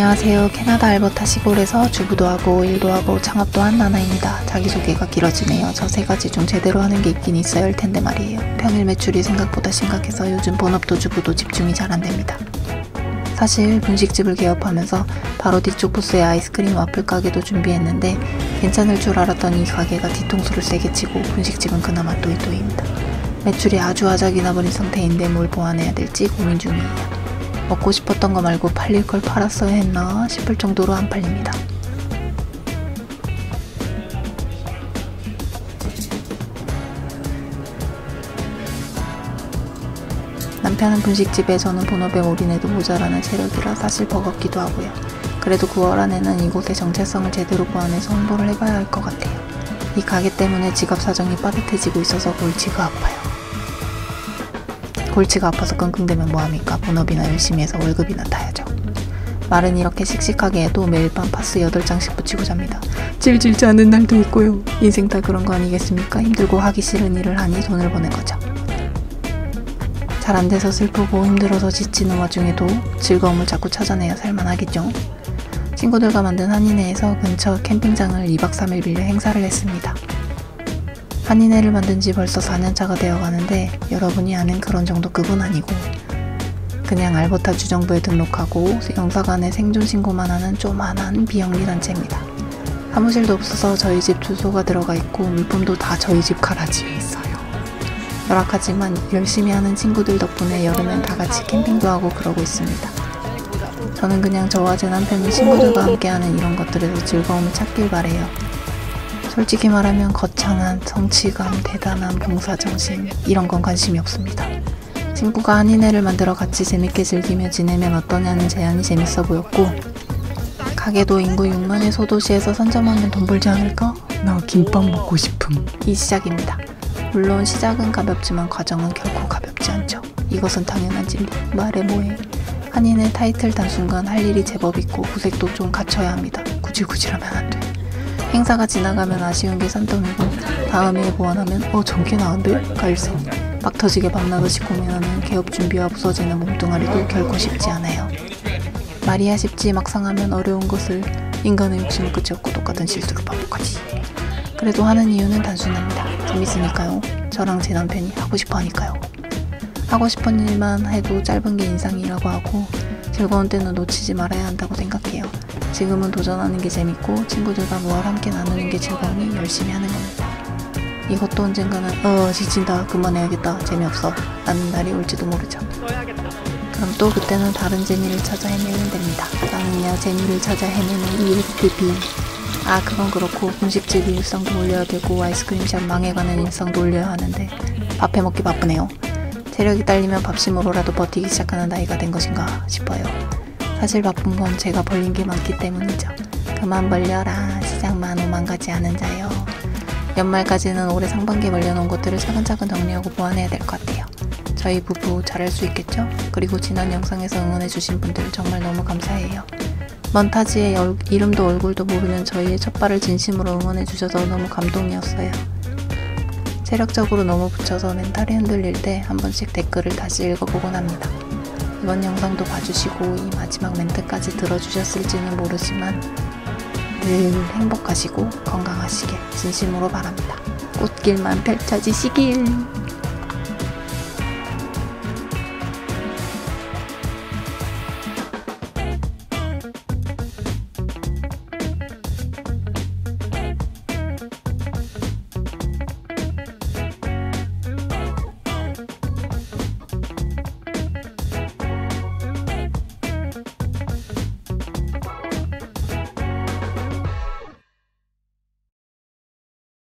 안녕하세요. 캐나다 알버타 시골에서 주부도 하고 일도 하고 창업도 한 나나입니다. 자기소개가 길어지네요. 저 세 가지 중 제대로 하는 게 있긴 있어야 할 텐데 말이에요. 평일 매출이 생각보다 심각해서 요즘 본업도 주부도 집중이 잘 안 됩니다. 사실 분식집을 개업하면서 바로 뒤쪽 부스에 아이스크림 와플 가게도 준비했는데 괜찮을 줄 알았더니 이 가게가 뒤통수를 세게 치고 분식집은 그나마 또이또이입니다. 매출이 아주 아작이 나버린 상태인데 뭘 보완해야 될지 고민 중이에요. 먹고 싶었던 거 말고 팔릴 걸 팔았어야 했나 싶을 정도로 안 팔립니다. 남편은 분식집에 저는 본업에 올인해도 모자라는 체력이라 사실 버겁기도 하고요. 그래도 9월 안에는 이곳의 정체성을 제대로 보완해서 홍보를 해봐야 할 것 같아요. 이 가게 때문에 지갑 사정이 빠듯해지고 있어서 골치가 아파요. 골치가 아파서 끙끙대면 뭐합니까? 본업이나 열심히 해서 월급이나 타야죠. 말은 이렇게 씩씩하게 해도 매일 밤 파스 8장씩 붙이고 잡니다. 질질지 않은 날도 있고요. 인생 다 그런 거 아니겠습니까? 힘들고 하기 싫은 일을 하니 돈을 버는 거죠. 잘 안 돼서 슬프고 힘들어서 지치는 와중에도 즐거움을 자꾸 찾아내야 살만하겠죠. 친구들과 만든 한인회에서 근처 캠핑장을 2박 3일 빌려 행사를 했습니다. 한인회를 만든 지 벌써 4년차가 되어가는데 여러분이 아는 그런 정도 급은 아니고 그냥 알버타 주정부에 등록하고 영사관에 생존 신고만 하는 조만한 비영리 단체입니다. 사무실도 없어서 저희 집 주소가 들어가 있고 물품도 다 저희 집 가라지에 있어요. 열악하지만 열심히 하는 친구들 덕분에 여름엔 다 같이 캠핑도 하고 그러고 있습니다. 저는 그냥 저와 제 남편이 친구들과 함께하는 이런 것들에서 즐거움을 찾길 바래요. 솔직히 말하면 거창한 성취감, 대단한 봉사정신 이런 건 관심이 없습니다. 친구가 한인회를 만들어 같이 재밌게 즐기며 지내면 어떠냐는 제안이 재밌어 보였고 가게도 인구 6만의 소도시에서 선점하면 돈 벌지 않을까? 나 김밥 먹고 싶음. 이 시작입니다. 물론 시작은 가볍지만 과정은 결코 가볍지 않죠. 이것은 당연한 진리. 말해 뭐해. 한인회 타이틀 단 순간 할 일이 제법 있고 구색도 좀 갖춰야 합니다. 구질구질하면 안 돼. 행사가 지나가면 아쉬운 게 산더미고 다음 해에 보완하면 전개 나은데? 갈성. 막 터지게 밤낮없이 고민하면 개업 준비와 부서지는 몸뚱아리도 결코 쉽지 않아요. 말이야 쉽지 막상 하면 어려운 것을 인간의 욕심은 끝이 없고 똑같은 실수를 반복하지. 그래도 하는 이유는 단순합니다. 재밌으니까요. 저랑 제 남편이 하고 싶어 하니까요. 하고 싶은 일만 해도 짧은 게 인상이라고 하고 즐거운 때는 놓치지 말아야 한다고 생각해요. 지금은 도전하는 게 재밌고 친구들과 무얼 함께 나누는 게 즐거우니 열심히 하는 겁니다. 이것도 언젠가는 지친다 그만해야겠다 재미없어 라는 날이 올지도 모르죠. 그럼 또 그때는 다른 재미를 찾아 헤매면 됩니다. 나는야 재미를 찾아 헤매는 ESTP. 그건 그렇고 분식집 일상도 올려야 되고 아이스크림샵 망해가는 일상도 올려야 하는데 밥 해먹기 바쁘네요. 체력이 딸리면 밥심으로라도 버티기 시작하는 나이가 된 것인가 싶어요. 사실 바쁜 건 제가 벌린 게 많기 때문이죠. 그만 벌려라. 시작만 5만 가지 하는 자요. 연말까지는 올해 상반기에 벌려놓은 것들을 차근차근 정리하고 보완해야 될 것 같아요. 저희 부부 잘할 수 있겠죠? 그리고 지난 영상에서 응원해주신 분들 정말 너무 감사해요. 먼 타지에 이름도 얼굴도 모르는 저희의 첫 발을 진심으로 응원해주셔서 너무 감동이었어요. 체력적으로 너무 부쳐서 멘탈이 흔들릴 때 한 번씩 댓글을 다시 읽어보곤 합니다. 이번 영상도 봐주시고 이 마지막 멘트까지 들어주셨을지는 모르지만 늘 행복하시고 건강하시길 진심으로 바랍니다. 꽃길만 펼쳐지시길.